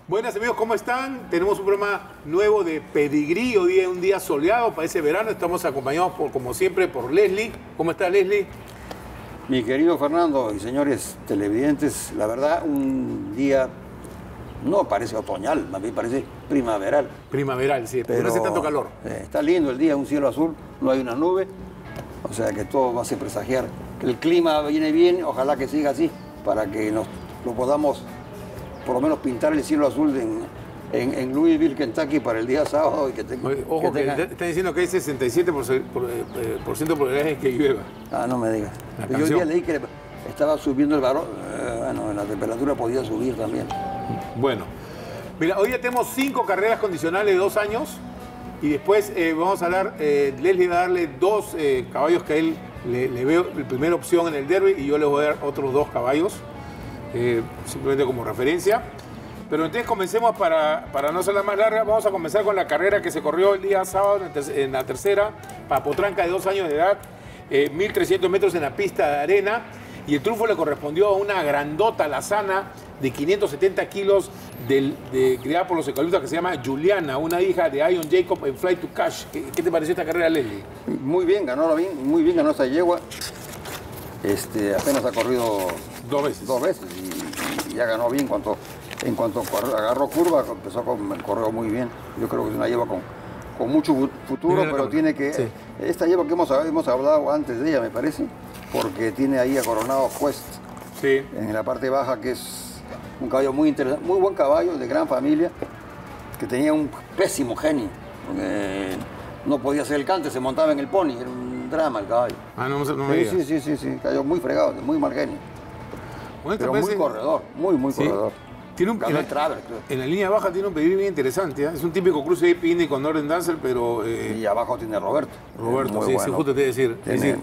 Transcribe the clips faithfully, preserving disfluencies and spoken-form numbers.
Buenas amigos, ¿cómo están? Tenemos un programa nuevo de Pedigrí, hoy día un día soleado, parece verano, estamos acompañados por, como siempre por Leslie. ¿Cómo está Leslie? Mi querido Fernando y señores televidentes, la verdad un día no parece otoñal, más bien parece primaveral. Primaveral, sí, pero no hace tanto calor. Eh, está lindo el día, un cielo azul, no hay una nube, o sea que todo va a hacer presagiar que el clima viene bien, ojalá que siga así, para que nos lo podamos por lo menos pintar el cielo azul en, en, en Louisville, Kentucky para el día sábado. Y que tenga, Ojo, que que tenga... están diciendo que hay sesenta y siete por ciento por, por ciento de probabilidades de que llueva. Ah, no me digas. Yo hoy día leí que estaba subiendo el valor, eh, bueno, la temperatura podía subir también. Bueno, mira, hoy ya tenemos cinco carreras condicionales de dos años y después eh, vamos a hablar, eh, Leslie va a darle dos eh, caballos que a él le, le veo la primera opción en el derby y yo le voy a dar otros dos caballos. Eh, simplemente como referencia. Pero entonces comencemos para, para no ser la más larga, vamos a comenzar con la carrera que se corrió el día sábado en la tercera, para potranca de dos años de edad, eh, mil trescientos metros en la pista de arena, y el triunfo le correspondió a una grandota lazana de quinientos setenta kilos del, de, criada por los eucaliptos, que se llama Juliana, una hija de Ion Jacob en Fly to Cash. ¿Qué, qué te pareció esta carrera, Leslie? Muy bien, ganó bien, muy bien ganó esta yegua. Este, apenas ha corrido dos veces, dos veces y, y ya ganó bien. En cuanto, en cuanto agarró curva, empezó con corrió muy bien. Yo creo que es una yegua con, con mucho futuro, pero cámara. Tiene que... Sí. Esta yegua que hemos, hemos hablado antes de ella, me parece, porque tiene ahí a Coronado Quest, sí, en la parte baja, que es un caballo muy interesante, muy buen caballo, de gran familia, que tenía un pésimo genio. Eh, no podía hacer el cante, se montaba en el pony, era un drama el caballo. Ah, no, no me sí, sí, sí, sí, sí, cayó muy fregado, muy mal genio. Bueno, pero parece... muy corredor, muy, muy ¿sí? corredor. Tiene un, en, la, Traver, creo. En la línea baja tiene un pedigrí bien interesante, ¿eh? Es un típico cruce de Pini con Northern Dancer, pero... Eh... Y abajo tiene Roberto. Roberto, sí, bueno. Sí, justo te voy a decir. Tiene... Es decir,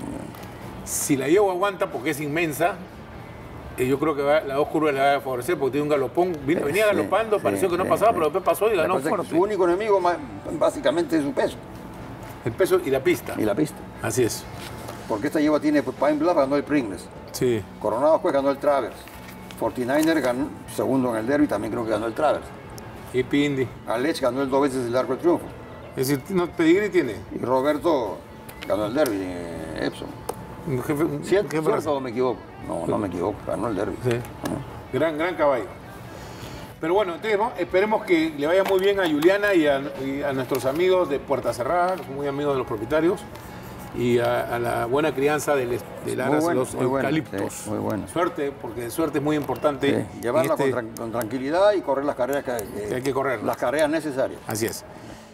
si la yegua aguanta porque es inmensa, eh, yo creo que va, las dos curvas le va a favorecer porque tiene un galopón. Venía sí, galopando, sí, pareció que no sí, pasaba, sí. Pero después pasó y ganó fuerte. Su único enemigo básicamente es su peso. El peso y la pista. Y la pista. Así es. Porque esta yegua tiene, pues, Pine Bluff ganó el Pringles. Sí. Coronado pues ganó el Travers. cuarenta y nueve ganó segundo en el derby, también creo que ganó el Travers. Y Pindi. Alech ganó el dos veces el Arco del Triunfo. Es decir, no, pedigrí tiene. Y Roberto ganó el derby, eh, Epson. Jefe, ¿Cierto, jefe ¿cierto o me equivoco? No, no me equivoco, ganó el derby. Sí. Uh-huh. Gran, gran caballo. Pero bueno, entonces, ¿no? Esperemos que le vaya muy bien a Juliana y a, y a nuestros amigos de Puerta Cerrada, que son muy amigos de los propietarios, y a, a la buena crianza de Aras bueno, los eucaliptos. Bueno, sí, muy bueno. Suerte, porque suerte es muy importante. Sí, llevarla este... con, tra con tranquilidad y correr las carreras que, que, que hay que correr. Las carreras necesarias. Así es.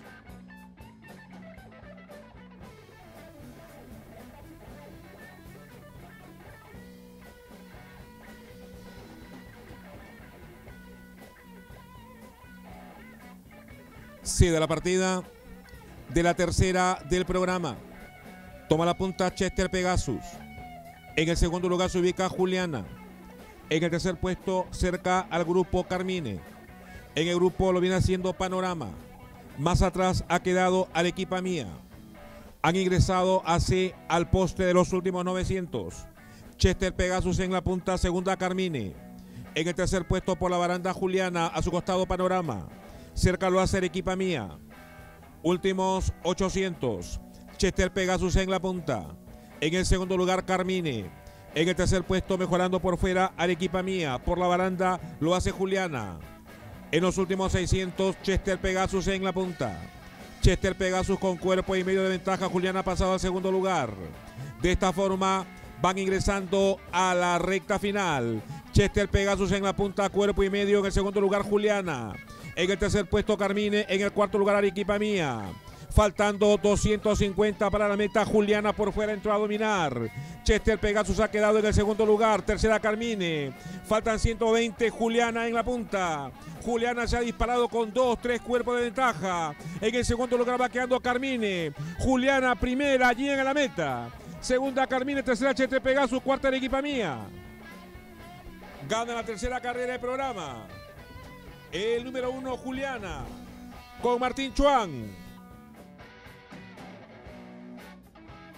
Sí, de la partida de la tercera del programa. Toma la punta Chester Pegasus. En el segundo lugar se ubica Juliana. En el tercer puesto cerca al grupo Carmine. En el grupo lo viene haciendo Panorama. Más atrás ha quedado Arequipa Mía. Han ingresado así al poste de los últimos novecientos. Chester Pegasus en la punta, segunda Carmine. En el tercer puesto por la baranda Juliana, a su costado Panorama. Cerca lo hace Arequipa Mía. Últimos ochocientos. Chester Pegasus en la punta. En el segundo lugar Carmine. En el tercer puesto mejorando por fuera Arequipa Mía. Por la baranda lo hace Juliana. En los últimos seiscientos Chester Pegasus en la punta. Chester Pegasus con cuerpo y medio de ventaja. Juliana ha pasado al segundo lugar. De esta forma van ingresando a la recta final. Chester Pegasus en la punta, cuerpo y medio. En el segundo lugar Juliana. En el tercer puesto Carmine, en el cuarto lugar Arequipa Mía. Faltando doscientos cincuenta para la meta, Juliana por fuera entró a dominar. Chester Pegasus ha quedado en el segundo lugar, tercera Carmine. Faltan ciento veinte, Juliana en la punta. Juliana se ha disparado con dos, tres cuerpos de ventaja. En el segundo lugar va quedando Carmine. Juliana primera, allí en la meta. Segunda Carmine, tercera Chester Pegasus, cuarta Arequipa Mía. Gana la tercera carrera del programa el número uno, Juliana, con Martín Chuan.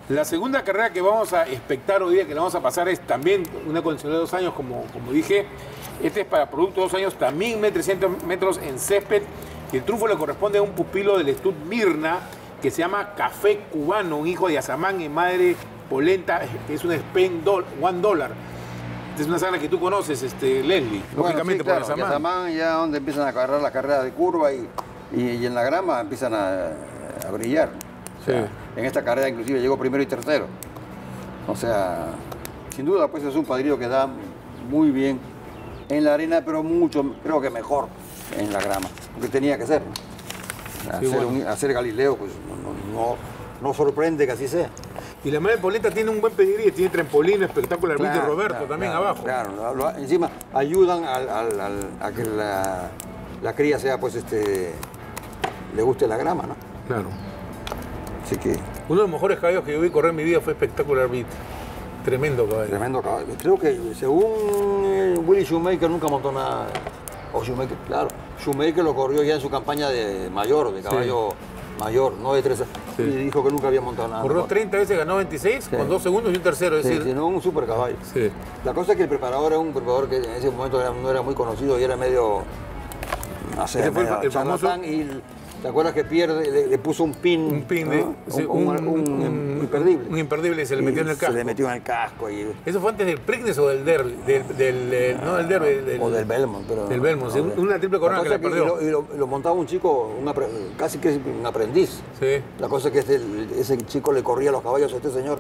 La segunda carrera que vamos a expectar hoy día, que la vamos a pasar, es también una condición de dos años, como, como dije. Este es para producto de dos años, también mil trescientos metros en césped. Y el triunfo le corresponde a un pupilo del Stud Mirna, que se llama Café Cubano, un hijo de Yazamán y madre Polenta, que es un Spain do, One Dollar. Esta es una sangre que tú conoces, este, Leslie, bueno, lógicamente sí, claro, por Yazamán. Yazamán ya donde empiezan a agarrar la carrera de curva y, y, y en la grama empiezan a, a brillar. O sea, sí. En esta carrera inclusive llegó primero y tercero. O sea, sin duda pues es un padrillo que da muy bien en la arena, pero mucho, creo que mejor en la grama, porque tenía que ser. Hacer, sí, bueno. un, hacer Galileo, pues no, no, no sorprende que así sea. Y la madre Polenta tiene un buen pedigrí, tiene trampolín espectacular, claro, y Roberto claro, también claro, abajo. Claro, lo, lo, encima ayudan al, al, al, a que la, la cría sea, pues, este, le guste la grama, ¿no? Claro. Así que... Uno de los mejores caballos que yo vi correr en mi vida fue Espectacular Beat. Tremendo caballo. Tremendo caballo. Creo que según eh, Willie Shoemaker nunca montó nada. O Shoemaker, claro. Shoemaker lo corrió ya en su campaña de mayor, de caballo sí. mayor, no de tres. Sí. Y dijo que nunca había montado nada. Corrió treinta veces, ganó veintiséis, sí. con dos segundos y un tercero. Es sí, decir, sí, no, un super caballo. Sí. La cosa es que el preparador era un preparador que en ese momento era, no era muy conocido y era medio. No sé, fue el, el famoso. Y, ¿te acuerdas que pierde, le, le puso un pin? Un pin, de, ¿no? sí, un, un, un, un imperdible. Un imperdible y se le metió en el casco. Se le metió en el casco. Y... ¿Eso fue antes del Preakness o del Derby? Del, del, del, no del Derby. Del, o del Belmont. Pero, del Belmont, no, sí, una triple corona que la perdió. Y lo, y lo, lo montaba un chico, un apre, casi que un aprendiz. Sí. La cosa es que este, ese chico le corría los caballos a este señor.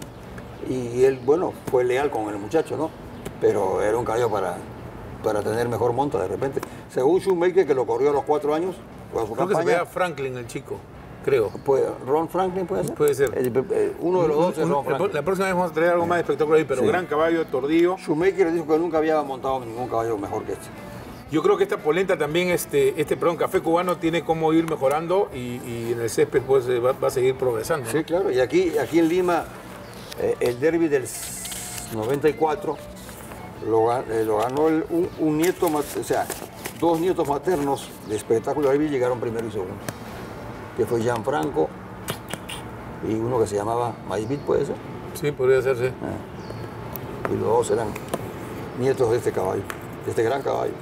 Y él, bueno, fue leal con el muchacho, ¿no? Pero era un caballo para, para tener mejor monta de repente. Según Shoemaker, que lo corrió a los cuatro años, Creo campaña, que se vea Franklin, el chico, creo. Puede, ¿Ron Franklin puede ser? Puede ser. El, el, uno de los dos es Ron Franklin. La próxima vez vamos a traer algo más espectacular ahí, pero sí. Gran caballo, tordillo. Shoemaker dijo que nunca había montado ningún caballo mejor que este. Yo creo que esta polenta también, este, este perdón, Café Cubano tiene cómo ir mejorando y, y en el césped pues va, va a seguir progresando. Sí, ¿no? claro. Y aquí, aquí en Lima, eh, el derby del noventa y cuatro lo, eh, lo ganó el, un, un nieto, o sea, dos nietos maternos de Espectacular Beat llegaron primero y segundo, que fue Gianfranco y uno que se llamaba Maivit, ¿puede ser? Sí, podría ser, sí. Ah. Y los dos eran nietos de este caballo, de este gran caballo.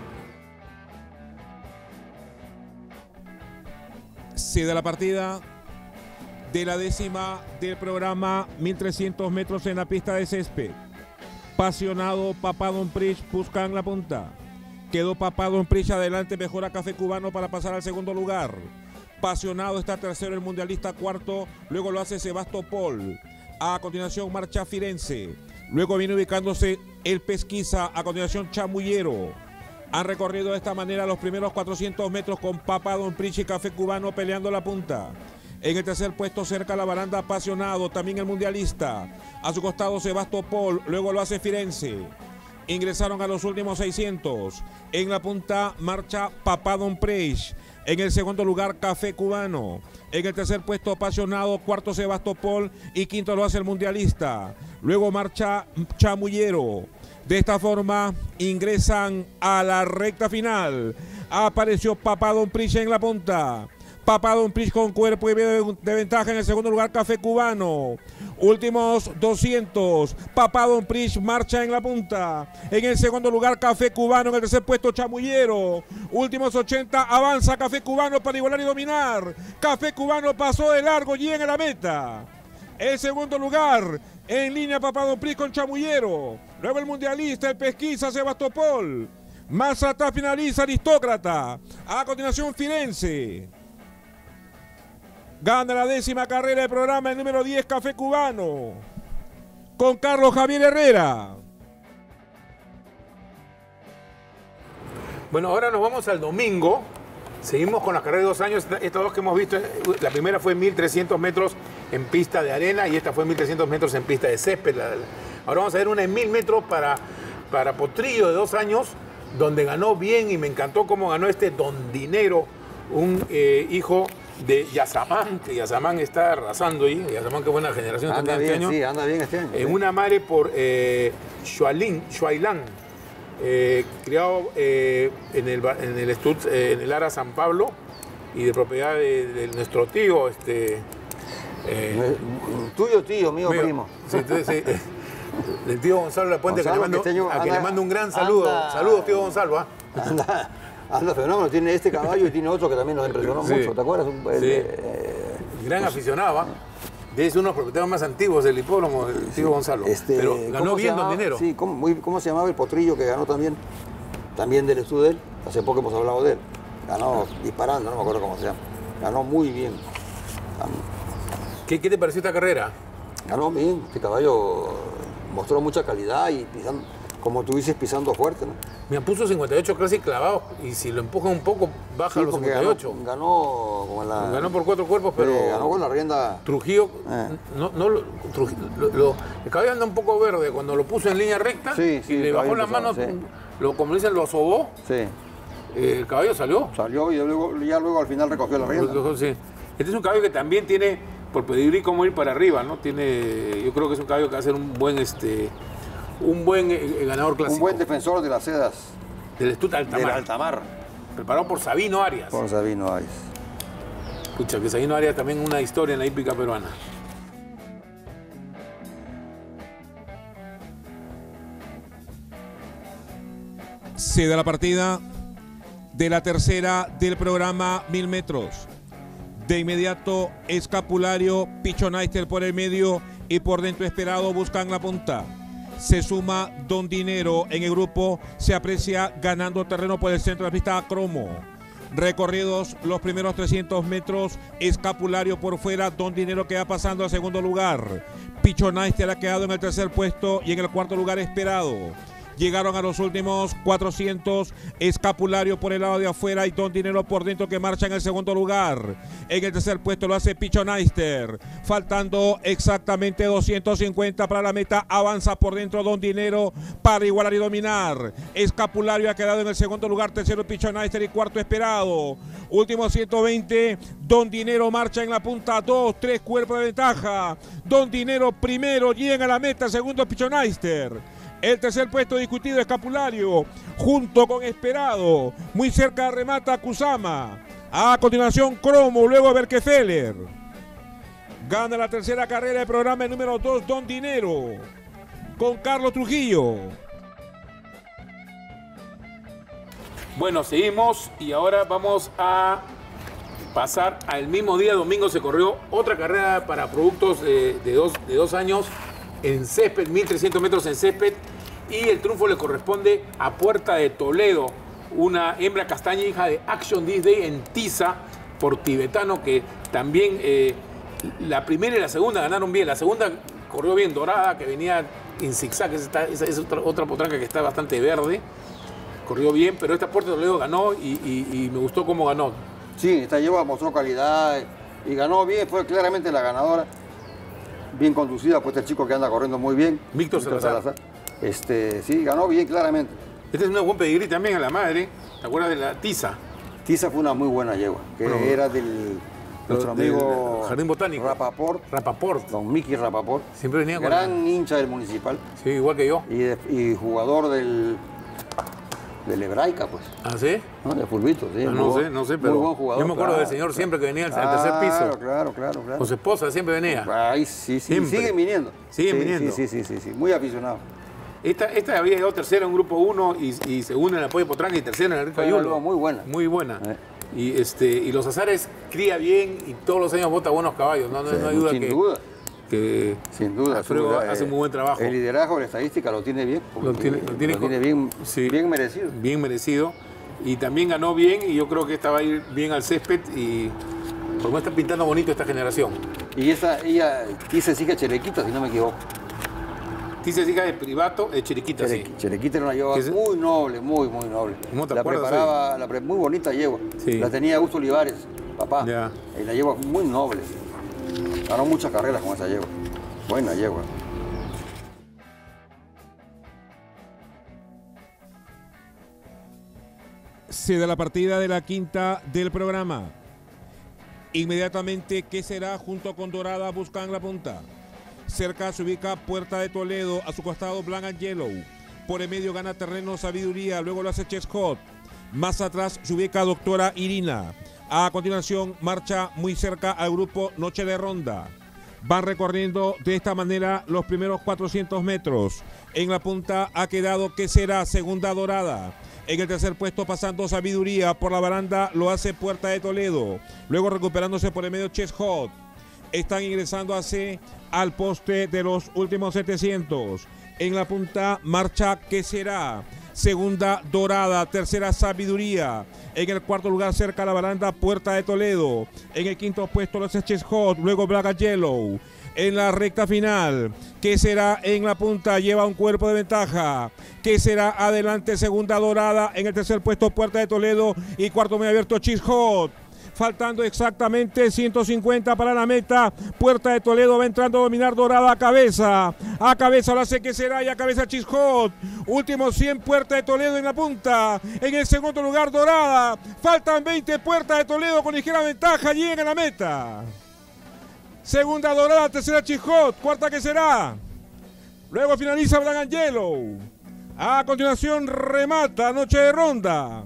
Se da la partida de la décima del programa, mil trescientos metros en la pista de césped. Pasionado Papá Don Prix busca en la punta. Quedó Papá Don Prix adelante, mejora Café Cubano para pasar al segundo lugar. Pasionado está tercero, el mundialista cuarto, luego lo hace Sebastopol. A continuación marcha Firenze. Luego viene ubicándose el Pesquisa, a continuación Chamullero. Han recorrido de esta manera los primeros cuatrocientos metros con Papá Don Prix y Café Cubano peleando la punta. En el tercer puesto cerca la baranda Apasionado, también el mundialista. A su costado Sebastopol, luego lo hace Firenze. Ingresaron a los últimos seiscientos. En la punta marcha Papá Don Prix. En el segundo lugar Café Cubano. En el tercer puesto Apasionado, cuarto Sebastopol y quinto lo hace el mundialista. Luego marcha Chamullero. De esta forma ingresan a la recta final. Apareció Papá Don Prix en la punta. Papá Don Prix con cuerpo y medio de ventaja. En el segundo lugar Café Cubano. Últimos doscientos. Papá Don Prix marcha en la punta. En el segundo lugar Café Cubano. En el tercer puesto Chamullero. Últimos ochenta. Avanza Café Cubano para igualar y dominar. Café Cubano pasó de largo y llega a la meta. El segundo lugar en línea Papá Don Prix con Chamullero. Luego el mundialista, el Pesquisa, Sebastopol. Más atrás finaliza Aristócrata. A continuación Firenze. Gana la décima carrera del programa el número diez Café Cubano. Con Carlos Javier Herrera. Bueno, ahora nos vamos al domingo. Seguimos con las carreras de dos años. Estas dos que hemos visto, la primera fue mil trescientos metros en pista de arena y esta fue mil trescientos metros en pista de césped. Ahora vamos a ver una en mil metros para, para Potrillo de dos años, donde ganó bien y me encantó cómo ganó este Don Dinero, un eh, hijo de Yazamán, que Yazamán está arrasando ahí. Yazamán, qué buena generación anda también bien, este año. Sí, anda bien este año. En sí. una madre por eh, Xuailin, Xuailán. Eh, criado eh, en el, en el Stud, eh, en el Ara San Pablo y de propiedad de, de nuestro tío este, Eh, tuyo, tío, mío, mío. primo. Sí, entonces, sí, eh, el tío Gonzalo La Puente, Gonzalo, que le mando, que este año a que anda- le mando un gran saludo. anda- Saludos, tío Gonzalo. ¿ah? Anda, anda fenómeno, tiene este caballo y tiene otro que también nos impresionó Sí. mucho, ¿te acuerdas? Un- el, Sí. eh, Gran aficionado. ¿ah? Es uno de los propietarios más antiguos del hipódromo, el tío Gonzalo. este, Pero ¿cómo ganó se bien llamaba? Don Dinero. Sí, ¿cómo, muy- ¿cómo se llamaba el potrillo que ganó también? También del estudio de él, hace poco hemos hablado de él. Ganó disparando, no me acuerdo cómo se llama. Ganó muy bien. ¿Qué, ¿Qué te pareció esta carrera? Ganó bien, este caballo mostró mucha calidad y pisando, como tú dices, pisando fuerte, ¿no? Me puso cincuenta y ocho casi clavados y si lo empujan un poco baja Sí, a los porque cincuenta y ocho. Ganó, ganó, con la, Ganó por cuatro cuerpos, pero eh, ganó con la rienda. Trujillo, Eh. no, no, lo- Trujillo, lo- lo- el caballo anda un poco verde cuando lo puso en línea recta Sí, sí, y le el bajó caballo las manos, empezó, sí. lo, como dicen, lo asobó, Sí, eh, el caballo salió. salió y luego, ya luego al final recogió la rienda. Lo- lo- sí. Este es un caballo que también tiene, por pedigrí, cómo ir para arriba, ¿no? Tiene, yo creo que es un caballo que va a ser un buen, este, un buen eh, ganador clásico. Un buen defensor de las sedas Del Estut del Altamar, altamar. preparado por Sabino Arias. Por Sabino Arias. Escucha, que Sabino Arias también una historia en la hípica peruana. Se da la partida de la tercera del programa mil metros. De inmediato, Escapulario, Pichonaister por el medio y por dentro Esperado buscan la punta. Se suma Don Dinero en el grupo, se aprecia ganando terreno por el centro de la pista Cromo. Recorridos los primeros trescientos metros, Escapulario por fuera, Don Dinero queda pasando al segundo lugar. Pichonaister ha quedado en el tercer puesto y en el cuarto lugar Esperado. Llegaron a los últimos cuatrocientos, Escapulario por el lado de afuera y Don Dinero por dentro que marcha en el segundo lugar. En el tercer puesto lo hace Pichonaister. Faltando exactamente doscientos cincuenta para la meta, avanza por dentro Don Dinero para igualar y dominar. Escapulario ha quedado en el segundo lugar, tercero Pichonaister y cuarto Esperado. Último ciento veinte, Don Dinero marcha en la punta, dos, tres cuerpos de ventaja. Don Dinero primero, llega a la meta, segundo Pichonaister. El tercer puesto discutido Escapulario, junto con Esperado. Muy cerca remata Kusama. A continuación Cromo, luego Berkefeller. Gana la tercera carrera del programa el número dos, Don Dinero, con Carlos Trujillo. Bueno, seguimos y ahora vamos a pasar al mismo día, domingo se corrió otra carrera para productos eh, de, dos, de dos años en césped, mil trescientos metros en césped, y el triunfo le corresponde a Puerta de Toledo, una hembra castaña hija de Action This Day en Tiza por Tibetano, que también eh, la primera y la segunda ganaron bien. La segunda corrió bien, Dorada, que venía en zigzag, esa es, es otra, otra potranca que está bastante verde, corrió bien, pero esta Puerta de Toledo ganó y, y, y me gustó cómo ganó. Sí, esta yegua mostró calidad y ganó bien, fue claramente la ganadora. Bien conducida, pues este chico que anda corriendo muy bien. Víctor Salazar. Este, sí, ganó bien claramente. Este es un buen pedigrí también a la madre, ¿te acuerdas de la Tiza? Tiza fue una muy buena yegua, que Bueno, era del nuestro del amigo Jardín Botánico. Rapaport, Rapaport, don Miki Rapaport, siempre venía con gran hincha del Municipal Sí, igual que yo. y, de- y jugador del, del Hebraica, pues, ¿Ah, sí? ¿no? De fulbito, sí. Ah, muy no buen- sé, no sé, pero muy buen jugador, yo me acuerdo claro, del señor siempre que venía al, al claro, tercer piso. Claro, claro, claro. Con su esposa siempre venía. Ay, sí, sí, Siempre. siguen viniendo. Siguen Sí, viniendo. Sí, sí, sí, sí, sí, muy aficionado. Esta, esta había llegado tercera en grupo uno y, y segunda en el apoyo Potranca y tercera en el Rico Fue una Ayulo. yegua muy buena. Muy buena. Eh. Y, este, y los azares cría bien y todos los años bota buenos caballos. No, no, Sí, no hay duda sin que, duda. que Sin duda. Alfredo su- hace eh, muy buen trabajo. El liderazgo de la estadística lo tiene bien. Lo tiene- lo tiene- bien, sí. bien merecido. Bien merecido. Y también ganó bien y yo creo que esta va a ir bien al césped y por está pintando bonito esta generación. Y esa, ella quise sigue Cherequita, si no me equivoco. Dice hija de Privato, de Chiriquita, Cherequi- sí. Cherequita era una yegua ¿Qué es? muy noble, muy, muy noble. ¿Cómo te la acuerdas preparaba, la pre- muy bonita yegua. Sí. La tenía Augusto Olivares, papá. Ya. Y la yegua muy noble. Ganó muchas carreras con esa yegua. Buena yegua. Se da la partida de la quinta del programa. Inmediatamente, ¿qué será? Junto con Dorada buscan la punta. Cerca se ubica Puerta de Toledo, a su costado Black and Yellow. Por el medio gana terreno Sabiduría, luego lo hace Chescott. Más atrás se ubica Doctora Irina. A continuación marcha muy cerca al grupo Noche de Ronda. van recorriendo de esta manera los primeros cuatrocientos metros. En la punta ha quedado Que Será, Segunda Dorada. En el tercer puesto, pasando Sabiduría por la baranda, lo hace Puerta de Toledo. Luego recuperándose por el medio Chess Hot. Están ingresando así al poste de los últimos setecientos. En la punta marcha Que Será, Segunda Dorada, tercera Sabiduría. En el cuarto lugar, cerca a la baranda, Puerta de Toledo. En el quinto puesto, los Chess Hot, luego Black Yellow. En la recta final, Que Será en la punta, lleva un cuerpo de ventaja. Que Será adelante, Segunda Dorada. En el tercer puesto, Puerta de Toledo. Y cuarto muy abierto, Chess Hot. Faltando exactamente ciento cincuenta para la meta. Puerta de Toledo va entrando a dominar Dorada a cabeza. A cabeza lo hace Que Será y a cabeza Chess Hot. Último cien, Puerta de Toledo en la punta. En el segundo lugar, Dorada. Faltan veinte, Puerta de Toledo con ligera ventaja. Llega a la meta. Segunda Dorada, tercera Chess Hot, cuarta Que Será. Luego finaliza Black Yellow. A continuación remata Noche de Ronda.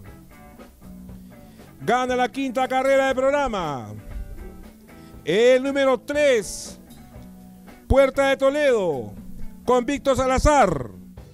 Gana la quinta carrera del programa el número tres, Puerta de Toledo, con Víctor Salazar.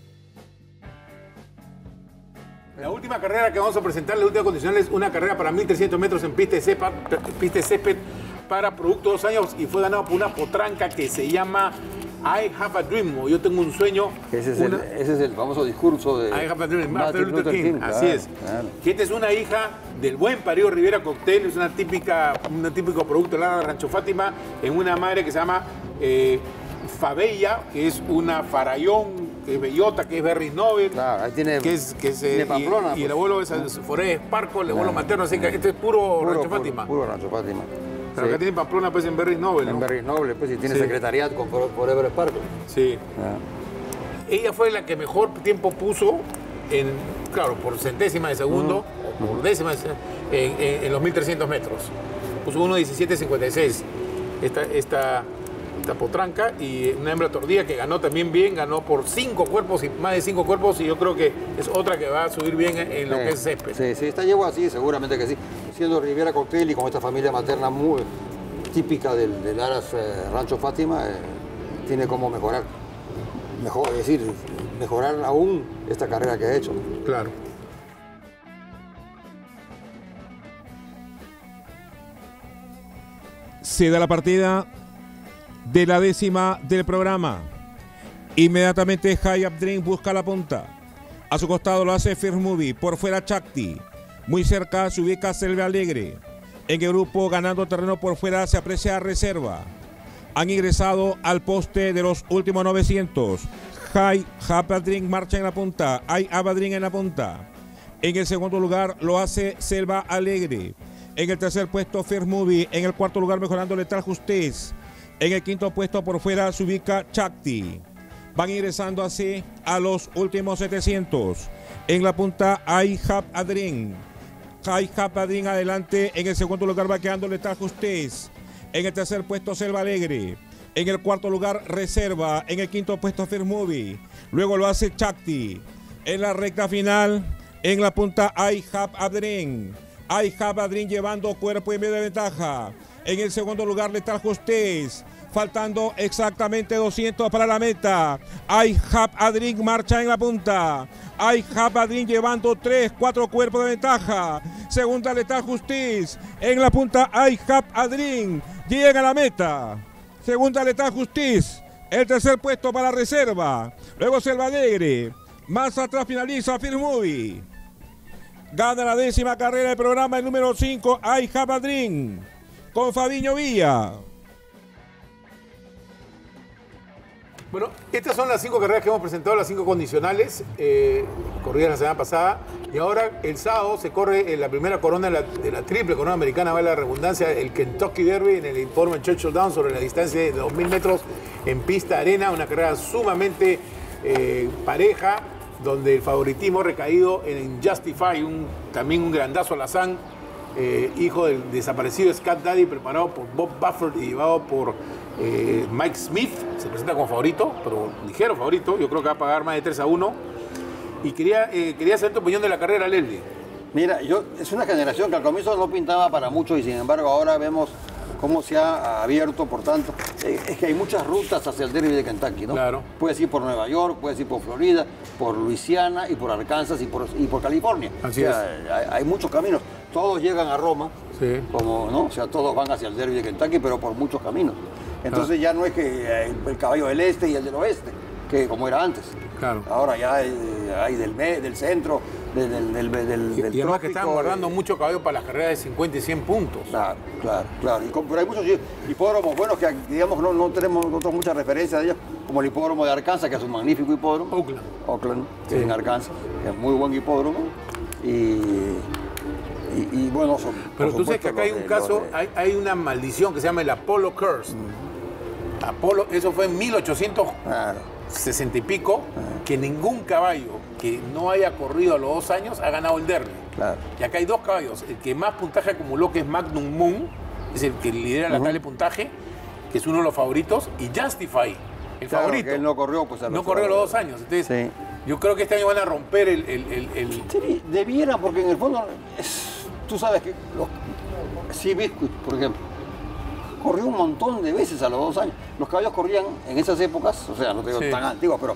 La última carrera que vamos a presentar, la última condicional, es una carrera para mil trescientos metros en pista de césped, pista de césped para Producto dos años, y fue ganado por una potranca que se llama I Have a Dream, o Yo Tengo un Sueño. Ese es, una... el, ese es el famoso discurso de I Have a Dream, Martin Martin Luther King, King. Así claro, es. Claro. Que esta es una hija del buen parido Rivera Cocktail, es una típica, un típico producto de la Rancho Fátima, en una madre que se llama eh, Fabella, que es una farallón, que es bellota, que es Berry Nobel, claro, ahí tiene, que es, que es tiene eh, Pamplona, y, pues. y el abuelo es Forest Sparkle, el abuelo materno, así que este es puro, puro Rancho puro, Fátima. Puro Rancho Fátima. Pero sí. acá tiene Pamplona, pues en Berry Nobel, ¿no? En Berry Noble, pues, y tiene Sí. secretariat con Forever Sparkle. Sí. Ah. Ella fue la que mejor tiempo puso, en, claro, por centésima de segundo, uh-huh. o por décima, en, en, en los mil trescientos metros. Puso uno diecisiete cincuenta y seis esta, esta, esta potranca, y una hembra tordilla que ganó también bien, ganó por cinco cuerpos, y más de cinco cuerpos, y yo creo que es otra que va a subir bien en, en lo sí. que es césped. Sí, sí, esta yegua sí, seguramente que sí. Siendo Rivera Cocktail y con esta familia materna muy típica del, del Aras eh, Rancho Fátima, eh, tiene como mejorar. Mejor, es decir, mejorar aún esta carrera que ha hecho. Claro. Se da la partida de la décima del programa. Inmediatamente Hayab Dream busca la punta. A su costado lo hace First Movie, por fuera Chakti. Muy cerca se ubica Selva Alegre. En el grupo, ganando terreno por fuera, se aprecia Reserva. Han ingresado al poste de los últimos novecientos. Hay Abadrin marcha en la punta. Hay Abadrin en la punta. En el segundo lugar lo hace Selva Alegre. En el tercer puesto, First Movie. En el cuarto lugar, mejorando Letal Justice. En el quinto puesto, por fuera, se ubica Chakti. Van ingresando así a los últimos setecientos. En la punta hay Abadrin. Hay Abadrin adelante. En el segundo lugar va quedando Letal Justice. En el tercer puesto, Selva Alegre. En el cuarto lugar, Reserva. En el quinto puesto, First Movie. Luego lo hace Chakti. En la recta final, en la punta hay Abadrin. Hay Abadrin llevando cuerpo y medio de ventaja. En el segundo lugar, Letal Justice. Faltando exactamente doscientos para la meta. Hay Abadrin marcha en la punta. Hay Abadrin llevando tres, cuatro cuerpos de ventaja. Segunda, Letal Justice. En la punta hay Abadrin. Llega a la meta. Segunda, Letal Justice. El tercer puesto para Reserva. Luego Selva Alegre. Más atrás finaliza First Movie. Gana la décima carrera del programa el número cinco, hay Abadrin. Con Fabiño Villa. Bueno, estas son las cinco carreras que hemos presentado, las cinco condicionales, eh, corridas la semana pasada. Y ahora el sábado se corre en la primera corona de la, de la triple corona americana, vale la redundancia, el Kentucky Derby en el informe Churchill Downs sobre la distancia de dos mil metros en pista arena. Una carrera sumamente eh, pareja, donde el favoritismo ha recaído en Justify, un, también un grandazo alazán, eh, hijo del desaparecido Scott Daddy, preparado por Bob Baffert y llevado por eh, Mike Smith. Se presenta como favorito, pero ligero favorito. Yo creo que va a pagar más de tres a uno. Y quería, eh, quería saber tu opinión de la carrera, Leslie. Mira, yo, es una generación que al comienzo no pintaba para mucho y sin embargo ahora vemos cómo se ha abierto, por tanto, eh, es que hay muchas rutas hacia el Derby de Kentucky, ¿no? Claro. Puedes ir por Nueva York, puedes ir por Florida, por Luisiana y por Arkansas y por, y por California. Así o sea, hay, hay muchos caminos. Todos llegan a Roma, Sí. como, ¿no? O sea, todos van hacia el Derby de Kentucky, pero por muchos caminos. Entonces Ah. ya no es que el, el caballo del este y el del oeste, que como era antes. Claro. Ahora ya hay, hay del, me- del centro, del, del, del, del, Y, del y además que están trópico, guardando de- mucho caballo para las carreras de cincuenta y cien puntos. Claro, claro, claro. Y con- pero hay muchos hipódromos buenos que, digamos, no, no tenemos nosotros mucha referencia de ellos, como el hipódromo de Arkansas, que es un magnífico hipódromo. Oakland. Oakland, que Sí. es en Arkansas, que es muy buen hipódromo. Y, y, y bueno, son, Pero por tú sabes que supuesto, acá hay los un de- caso, los de- hay, hay una maldición que se llama el Apollo Curse. Apolo, eso fue en mil ochocientos Claro. sesenta y pico, que ningún caballo que no haya corrido a los dos años ha ganado el Derby. Claro. Y acá hay dos caballos. El que más puntaje acumuló, que es Magnum Moon, es el que lidera la tabla de puntaje, que es uno de los favoritos, y Justify, el Claro, favorito. que él no corrió, pues a No corrió a los dos años. Entonces, Sí. yo creo que este año van a romper el... el- el- el- Sí, debiera, porque en el fondo, es- tú sabes que los Sea Biscuit, por ejemplo, corrió un montón de veces a los dos años. Los caballos corrían en esas épocas, o sea, no te digo Sí. tan antiguas, pero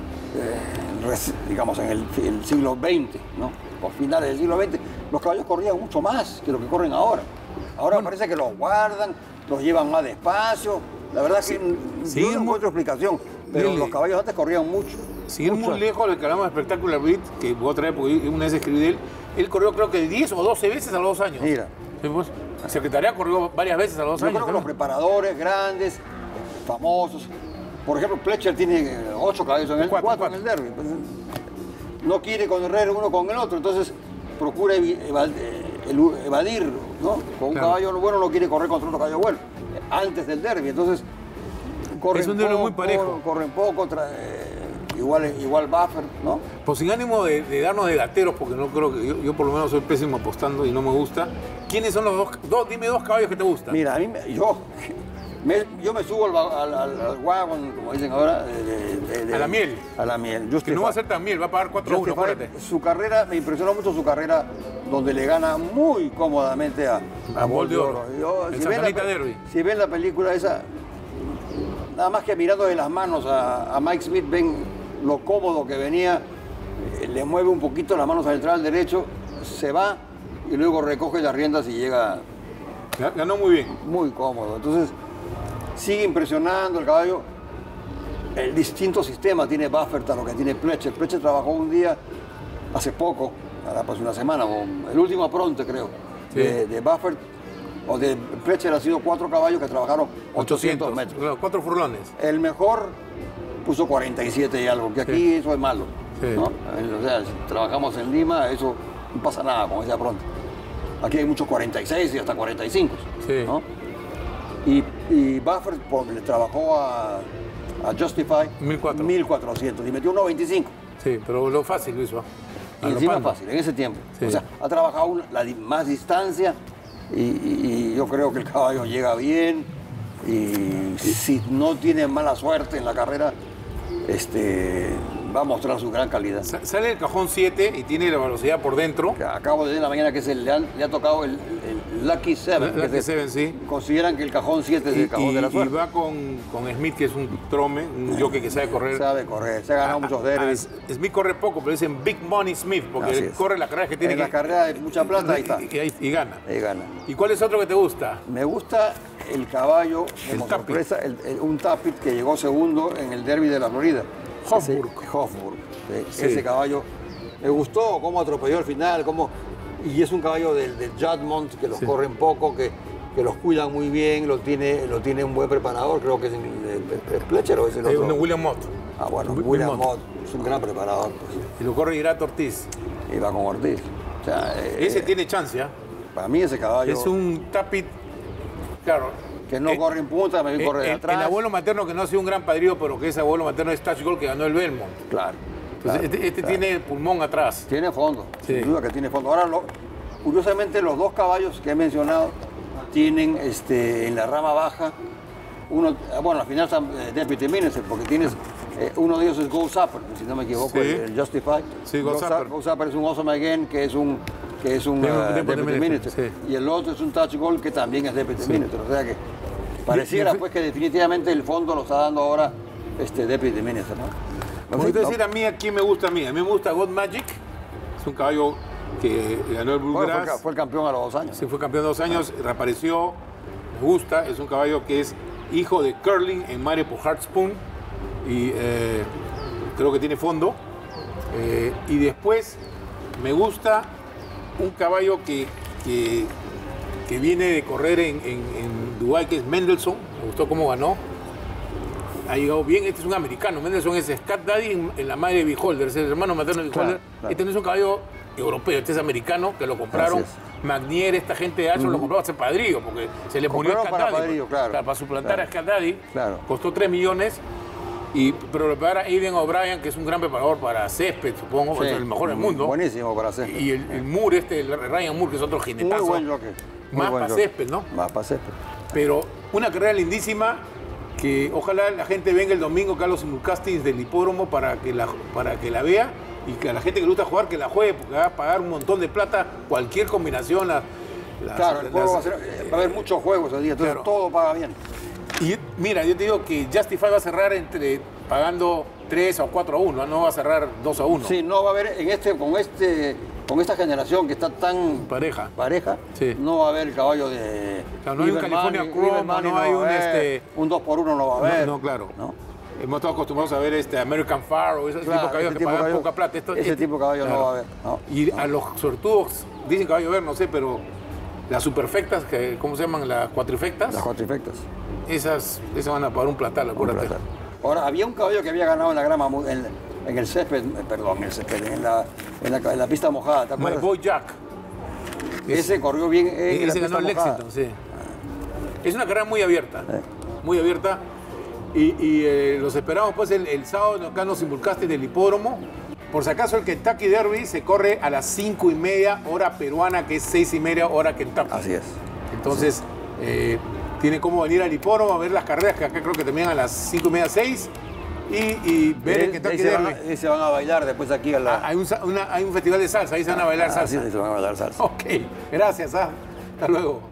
eh, reci- digamos en el, el siglo veinte, ¿no? Por finales del siglo veinte, los caballos corrían mucho más que lo que corren ahora. Ahora parece que los guardan, los llevan más despacio. La verdad que sí, yo es no muy- encuentro explicación, pero Dile. los caballos antes corrían mucho. Sin ir mucho. muy lejos del que hablamos de Spectacular Breed, que voy a traer porque una vez escribí de él, él corrió creo que diez o doce veces a los dos años. Mira. Sí, pues, la Secretaría corrió varias veces a los dos Yo años. creo que los ¿no? preparadores grandes, famosos. Por ejemplo, Pletcher tiene eh, ocho caballos en el Cuatro, cuatro, cuatro. en el derby. Pues, no quiere correr uno con el otro, entonces procura evi- eva- eh, elu- evadir, ¿no? Con un Claro. caballo bueno no quiere correr contra otro caballo bueno, eh, antes del derby. Entonces, corren Es un derby poco, muy parejo. corren poco, tra- eh, igual, igual buffer, ¿no? Pues sin ánimo de, de darnos de gateros, porque no creo que yo, yo por lo menos soy pésimo apostando y no me gusta. ¿Quiénes son los dos, dos? Dime dos caballos que te gustan. Mira, a mí, me- yo, me, yo me subo al, va- al, al- al wagon, como dicen ahora, de- de- de- A la miel. A la miel. que Justify. no va a ser tan miel, va a pagar cuatro a uno, Justify, acuérdate. su carrera, me impresionó mucho su carrera, donde le gana muy cómodamente a, A Bol de Oro. Yo, El si, Santa ven la, Anita pe- Derby. si ven la película esa, nada más que mirando de las manos a, a Mike Smith, ven lo cómodo que venía, eh, le mueve un poquito las manos al entrar al derecho, se va y luego recoge las riendas y llega Ga- Ganó muy bien. muy cómodo. Entonces, sigue impresionando el caballo. El distinto sistema tiene Buffett a lo que tiene Pletcher. Pletcher trabajó un día, hace poco, ahora pues una semana, o el último apronte creo, Sí. de, de Buffett, o de Pletcher ha sido cuatro caballos que trabajaron ochocientos metros. Claro, cuatro furlones. El mejor puso cuarenta y siete y algo, que aquí Sí. eso es malo. Sí. ¿no? O sea, si trabajamos en Lima, eso no pasa nada con ese apronte. Aquí hay muchos cuarenta y seis y hasta cuarenta y cinco. Sí. ¿no? Y, y Buffett por- le trabajó a, a Justify mil cuatro. mil cuatrocientos y metió uno veinticinco. Sí, pero lo fácil lo hizo. Y encima Galopando. fácil, en ese tiempo. Sí. O sea, ha trabajado una- la di- más distancia y, y- y yo creo que el caballo llega bien y si no tiene mala suerte en la carrera, este, va a mostrar su gran calidad. Sa- Sale el cajón siete y tiene la velocidad por dentro. Que acabo de decir en la mañana que es el- le, han- le ha tocado el, el Lucky Seven. La- que Lucky es el- Seven, sí. Consideran que el cajón siete es Y, el cajón y- de la y suerte. va con, con Smith, que es un trome, un jockey que sabe correr. Sabe correr, se ha ganado muchos derbis. Ah, Smith corre poco, pero dicen Big Money Smith, porque Así él es. corre la carrera que tiene En que... la carrera de mucha plata, ahí está. Y, y- y gana. Ahí gana. ¿Y cuál es otro que te gusta? Me gusta el caballo, como El Tapit. sorpresa, el- el- un Tapit que llegó segundo en el derby de la Florida. Hofburg. Ese- Hofburg. sí. Sí. Ese caballo me gustó, cómo atropelló al final, cómo, y es un caballo del, del Judmont, que los Sí. corren poco, que, que los cuidan muy bien, lo tiene, lo tiene un buen preparador, creo que es, el- es Pletcher o es el Eh, otro. un William Mott. Ah, bueno, William William Mott. Mott es un gran preparador, pues, Y lo corre Irato Ortiz. y va con Ortiz. O sea, eh, Ese tiene chance, ¿ah? para mí ese caballo, Es un tapit. Claro. que no eh, corre en punta, me eh, corre de el, atrás. el abuelo materno que no ha sido un gran padrino, pero que ese abuelo materno es Touch Gold que ganó el Belmont. Claro. Entonces, claro, este, este claro. tiene pulmón atrás. Tiene fondo, Sí. sin duda que tiene fondo. Ahora, lo- curiosamente, los dos caballos que he mencionado tienen este, en la rama baja, uno, ah, bueno, al final están eh, Deputy Minister, porque tienes, eh, uno de ellos es Go Zapper, si no me equivoco, Sí. el, el Justify. Sí, Go Go Zapper. Go Zapper es un Awesome Again, que es un, que es un Deputy eh, Minister, Deputy Minister. sí. Y el otro es un Touch Gold, que también es Deputy Sí. Minister. O sea que Pareciera pues que definitivamente el fondo lo está dando ahora este Deputy Minister, ¿no? No No sé, sé, decir no. a mí, ¿a quién me gusta a mí? A mí me gusta God Magic, es un caballo que ganó el Bueno, fue, Bluegrass. ca- fue el campeón a los dos años. Sí, fue campeón dos años, reapareció, me gusta, es un caballo que es hijo de Curling en Mare por Hartspoon y eh, creo que tiene fondo. Eh, y después me gusta un caballo que, que, que viene de correr en, en, en Dubái, que es Mendelssohn, me gustó cómo ganó. Ha llegado bien, este es un americano, Mendelssohn es Scat Daddy en, en la madre de Beholder, es el hermano materno de Beholder. Claro, claro. Este no es un caballo europeo, este es americano, que lo compraron. Así Magnier, esta gente de Astro lo compró a hacer padrillo, porque se le murió Compraron Scat para Daddy, padrillo, pues. claro. Para suplantar Claro. a Scat Daddy, Claro. costó tres millones. Y, pero lo prepara Aiden O'Brien, que es un gran preparador para césped, supongo, Sí, es el mejor del mundo. Buenísimo para hacer. Y el, el Moore, este, el Ryan Moore, que es otro Muy jinetazo. buen jockey. muy Más buen para jockey. césped, ¿no? Más para césped. Pero una carrera lindísima que ojalá la gente venga el domingo, Carlos Simulcastings del hipódromo, para que, la, para que la vea y que a la gente que le gusta jugar, que la juegue, porque va a pagar un montón de plata, cualquier combinación. La, las- Claro, el juego las- va, a ser- va a haber muchos juegos ese día, entonces Claro. todo paga bien. Y mira, yo te digo que Justify va a cerrar entre pagando tres o cuatro a uno, no va a cerrar dos a uno. Sí, no va a haber en este, con este, con esta generación que está tan Pareja. pareja, Sí. no va a haber el caballo de Claro, no hay un Iberman, California ni- Chrome, Iberman, no ni hay va a un, haber, este- un dos por uno no va a No, haber. no, claro. ¿no? Hemos estado acostumbrados a ver este American Faro, ese Claro, tipo de caballos ese que tipo de pagan caballo- poca plata. Esto- ese este- tipo de caballo no va a haber, no, y no. a los sortudos, dicen caballo ver, no sé, pero las superfectas, que, ¿cómo se llaman? Las cuatrifectas, Las cuatrifectas. esas, esas van a pagar un platal, acuérdate. Ahora, había un caballo que había ganado en la grama, mu- en, en el césped, eh, perdón, en el césped, en la, en la, en la pista mojada, ¿te My acuerdas? Boy Jack. Ese corrió bien en la Ese pista ganó el mojada. Lexington, sí. Es una carrera muy abierta, Sí. muy abierta. Y, y, eh, los esperamos pues el, el sábado acá en los simulcastes del hipódromo. Por si acaso el Kentucky Derby se corre a las cinco y media hora peruana, que es seis y media hora Kentucky. Así es. Entonces, eh, tiene cómo venir al hipódromo a ver las carreras que acá creo que terminan a las cinco y media, seis. Y, y ver el Ahí- Kentucky ahí se, van, Derby. a- ahí se van a bailar después aquí a la... Ah, hay, un, sa- una- hay un festival de salsa, ahí se van a bailar Ah, salsa. sí, se van a bailar salsa. Ok, gracias. ah. Hasta luego.